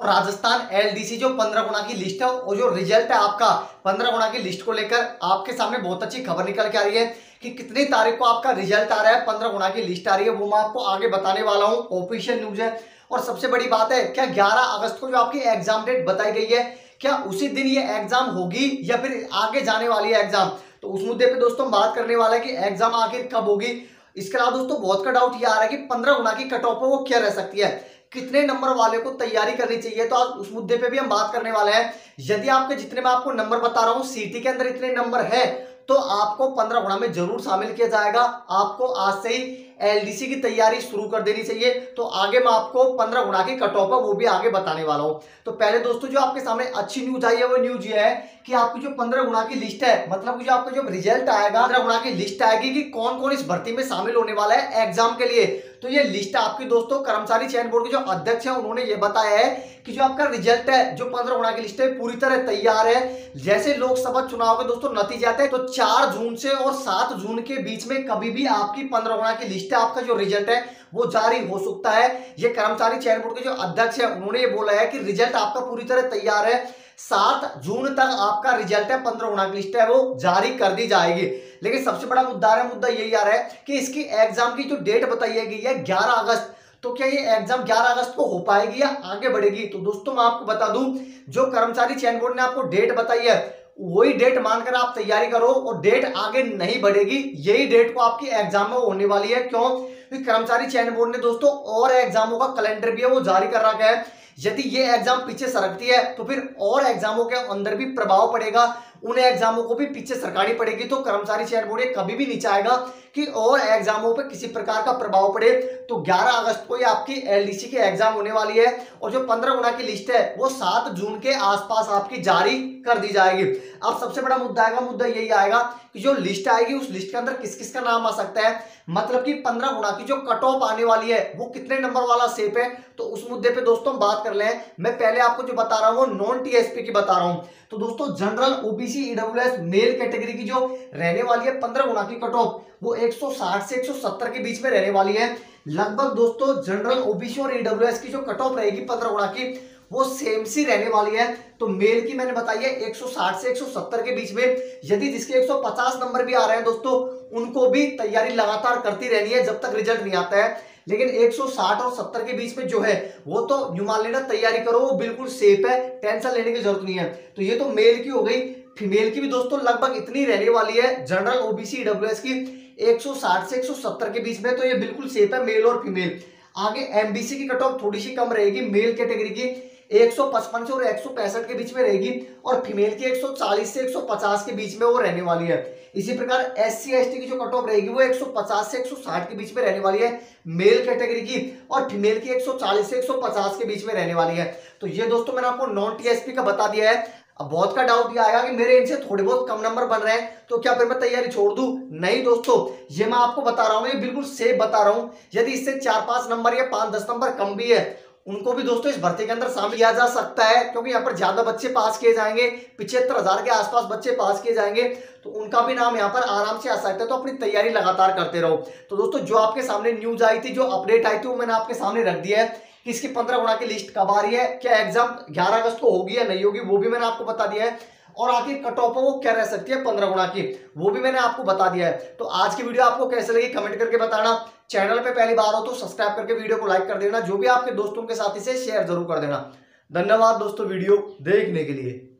Rajasthan LDC जो 15 गुना की list है और जो रिजल्ट है आपका 15 गुना की लिस्ट को लेकर आपके सामने बहुत अच्छी खबर निकल के आ रही है कि कितनी तारीख को आपका रिजल्ट आ रहा है, 15 गुना की लिस्ट आ रही है, वो मैं आपको आगे बताने वाला हूं। ऑफिशियल न्यूज है। और सबसे बड़ी बात है, क्या 11 अगस्त को जो आपकी एग्जाम डेट बताई गई है, क्या उसी दिन ये एग्जाम होगी या फिर आगे जाने वाली है एग्जाम? तो उस मुद्दे पे दोस्तों हम बात करने वाला है कि एग्जाम आखिर कब होगी। इसके अलावा दोस्तों बहुत का डाउट ये आ रहा है कि 15 गुना की कट ऑफ है वो क्या रह सकती है, कितने नंबर वाले को तैयारी करनी चाहिए, तो आज उस मुद्दे पे भी हम बात करने वाले हैं। यदि आपके जितने मैं आपको नंबर बता रहा हूं सीटी के अंदर इतने नंबर है तो आपको 15 गुना में जरूर शामिल किया जाएगा। आपको आज से ही एलडीसी की तैयारी शुरू कर देनी चाहिए। तो आगे मैं आपको 15 गुना की कट ऑफ है वो भी आगे बताने वाला हूं। तो पहले दोस्तों जो आपके सामने अच्छी न्यूज आई है वो न्यूज ये है कि आपकी जो 15 गुना की लिस्ट है, मतलब जो आपका जो रिजल्ट आएगा 15 गुना की लिस्ट आएगी कि कौन कौन इस भर्ती में शामिल होने वाला है एग्जाम के लिए। तो ये लिस्ट आपकी दोस्तों कर्मचारी चयन बोर्ड के जो अध्यक्ष है उन्होंने ये बताया है कि जो आपका रिजल्ट है जो 15 गुना की लिस्ट है पूरी तरह तैयार है। जैसे लोकसभा चुनाव के दोस्तों नतीजे आते हैं तो 4 जून से और 7 जून के बीच में कभी भी आपकी 15 गुना की लिस्ट है, आपका जो रिजल्ट है वो जारी हो सकता है। ये कर्मचारी चयन बोर्ड के जो अध्यक्ष है उन्होंने ये बोला है कि रिजल्ट आपका पूरी तरह तैयार है, 7 जून तक आपका रिजल्ट है 15 गुना की लिस्ट है वो जारी कर दी जाएगी। लेकिन सबसे बड़ा मुद्दा यही आ रहा है कि इसकी एग्जाम की जो डेट बताई गई है 11 अगस्त, तो क्या ये एग्जाम 11 अगस्त को हो पाएगी या आगे बढ़ेगी? तो दोस्तों मैं आपको बता दूं जो कर्मचारी चयन बोर्ड ने आपको डेट बताई है वही डेट मानकर आप तैयारी करो और डेट आगे नहीं बढ़ेगी। यही डेट को आपकी एग्जाम में होने वाली है। क्यों? क्योंकि कर्मचारी चयन बोर्ड ने दोस्तों और एग्जामों का कैलेंडर भी है वो जारी कर रखा है। यदि ये एग्जाम पीछे सरकती है तो फिर और एग्जामों के अंदर भी प्रभाव पड़ेगा, उन एग्जामों को भी पीछे सरकानी पड़ेगी। तो कर्मचारी चयन बोर्ड कभी भी नहीं चाहेगा कि और एग्जामों पे किसी प्रकार का प्रभाव पड़े। तो 11 अगस्त को ये आपकी एलडीसी की एग्जाम होने वाली है और जो 15 गुना की लिस्ट है वो 7 जून के आसपास आपकी जारी कर दी जाएगी। अब सबसे बड़ा मुद्दा यही आएगा कि जो लिस्ट आएगी उस लिस्ट के अंदर किस किस का नाम आ सकता है, मतलब कि 15 गुना की जो कट ऑफ आने वाली है वो कितने नंबर वाला सेप है। तो उस मुद्दे पे दोस्तों बात कर ले। मैं पहले आपको जो बता रहा हूं वो नॉन टीएसपी की बता रहा हूं। तो दोस्तों general OBC EWS male category की जो रहने वाली है 15 गुना की कट ऑफ वो 160 से 170 के बीच में रहने वाली है। लगभग दोस्तों जनरल ओबीसी और ईडब्ल्यूएस की जो कट ऑफ रहेगी 15 गुना की वो सेम सी रहने वाली है। तो मेल की मैंने बताई है 160 से 170 के बीच में। यदि जिसके 150 नंबर भी आ रहे हैं दोस्तों उनको भी तैयारी लगातार करती रहनी है जब तक रिजल्ट नहीं आता है। लेकिन 160 और 70 के बीच में जो है वो तो मान लेना तैयारी करो, वो बिल्कुल सेफ है, टेंशन लेने की जरूरत नहीं है। तो ये तो मेल की हो गई। फीमेल की भी दोस्तों लगभग इतनी रहने वाली है जनरल ओबीसी ईडब्ल्यूएस की 160 से 170 के बीच में। तो ये बिल्कुल सेफ है मेल और फीमेल। आगे एमबीसी की कट ऑफ थोड़ी सी कम रहेगी, मेल कैटेगरी की 155 से और 165 के बीच में रहेगी और फीमेल की 140 से 150 के बीच में वो रहने वाली है। इसी प्रकार एससी एसटी की जो कट ऑफ रहेगी वो 150 से 160 के बीच में रहने वाली है मेल कैटेगरी की और फीमेल की 140 से 150 के बीच में रहने वाली है। तो ये दोस्तों मैंने आपको नॉन टीएसपी का बता दिया है। अब बहुत का डाउट ये आएगा कि मेरे इनसे थोड़े बहुत कम नंबर बन रहे हैं तो क्या फिर मैं तैयारी छोड़ दूं? नहीं दोस्तों, ये मैं आपको बता रहा हूं, ये बिल्कुल सेफ बता रहा हूं। यदि इससे 4-5 नंबर या 5-10 नंबर कम भी है उनको भी दोस्तों इस भर्ती के अंदर शामिल किया जा सकता है, क्योंकि यहाँ पर ज्यादा बच्चे पास किए जाएंगे, 75,000 के आसपास बच्चे पास किए जाएंगे तो उनका भी नाम यहाँ पर आराम से आ सकता है। तो अपनी तैयारी लगातार करते रहो। तो दोस्तों जो आपके सामने न्यूज आई थी, जो अपडेट आई थी वो मैंने आपके सामने रख दिया है कि इसकी 15 गुना की लिस्ट कब आ रही है, क्या एग्जाम 11 अगस्त को होगी या नहीं होगी वो भी मैंने आपको बता दिया है, और आखिर कट ऑफ वो क्या रह सकती है 15 गुना की वो भी मैंने आपको बता दिया है। तो आज की वीडियो आपको कैसे लगी कमेंट करके बताना। चैनल पे पहली बार हो तो सब्सक्राइब करके वीडियो को लाइक कर देना, जो भी आपके दोस्तों के साथ इसे शेयर जरूर कर देना। धन्यवाद दोस्तों वीडियो देखने के लिए।